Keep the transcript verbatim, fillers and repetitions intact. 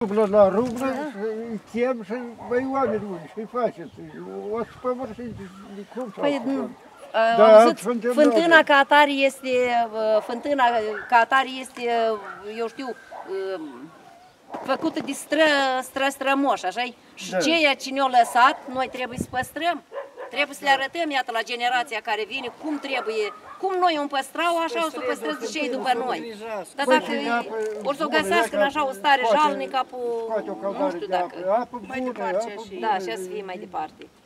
Rublă la rublă, îi chem și băi oameni buni, și-i faceți. O să pămărșiți, cum să Păi, nu. Da, Auzit, fântâna ca atare este, fântâna ca atare este, eu știu, făcută de stră, stră strămoși, așa-i? Și Da. ceea ce ne-a lăsat, noi trebuie să păstrăm. Trebuie să le arătăm, iată, la generația care vine, cum trebuie, cum noi o păstrau, așa o să o păstreze și ei după noi. Dar dacă o să o găsească în așa o stare jalnică, nu știu dacă... Apă bună, apă Da, așa să fie mai departe.